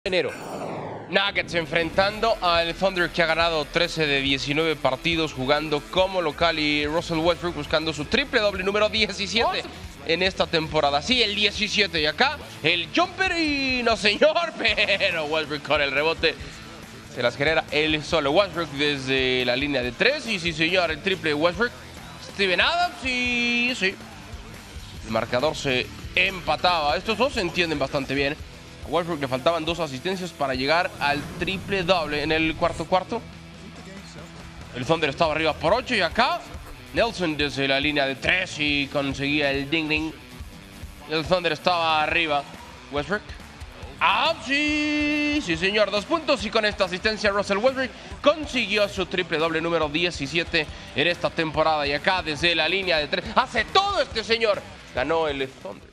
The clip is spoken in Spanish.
enero. Nuggets enfrentando al Thunder, que ha ganado 13 de 19 partidos jugando como local, y Russell Westbrook buscando su triple doble número 17 en esta temporada. Sí, el 17, y acá el jumper y no señor, pero Westbrook con el rebote se las genera él solo. Westbrook desde la línea de 3 y sí señor, el triple de Westbrook. Steven Adams y sí, el marcador se empataba. Estos dos se entienden bastante bien. A Westbrook le faltaban 2 asistencias para llegar al triple doble en el cuarto. El Thunder estaba arriba por 8 y acá Nelson desde la línea de 3 y conseguía el ding. El Thunder estaba arriba. Westbrook. ¡Ah, sí! Sí, señor. 2 puntos y con esta asistencia Russell Westbrook consiguió su triple doble número 17 en esta temporada. Y acá desde la línea de 3 hace todo este señor. Ganó el Thunder.